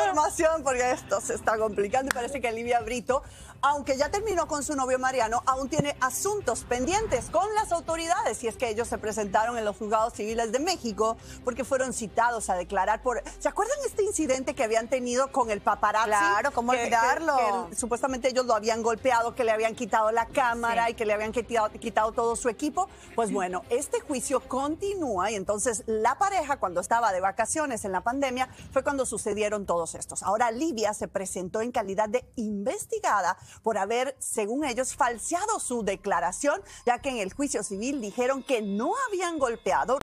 información porque esto se está complicando y parece que Livia Brito, aunque ya terminó con su novio Mariano, aún tiene asuntos pendientes con las autoridades. Y es que ellos se presentaron en los juzgados civiles de México porque fueron citados a declarar por... ¿Se acuerdan este incidente que habían tenido con el paparazzi? Claro, ¿cómo olvidarlo? Que supuestamente ellos lo habían golpeado, que le habían quitado la cámara y que le habían quitado todo su equipo. Pues bueno, este juicio continúa y entonces la pareja, cuando estaba de vacaciones en la pandemia, fue cuando sucedieron todos estos. Ahora Livia se presentó en calidad de investigada por haber, según ellos, falseado su declaración, ya que en el juicio civil dijeron que no habían golpeado